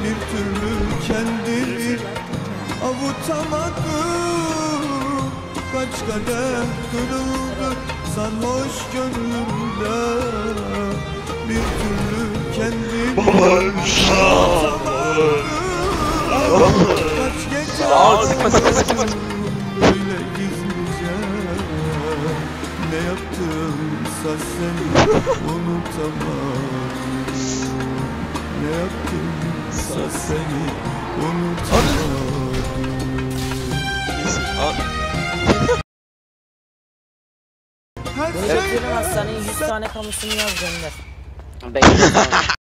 bir türlü kendimi avutamadım. Kaç kadeh kırıldı sarhoş gönlümde, bir türlü kendimi avutamadım. Kaç gece böyle gizlice ne yaptımsa seni unutamadım. Ne yaptımsa seni unutamadım. Bekleyelim hastaneye 100 tane kamusunu yaz gönder.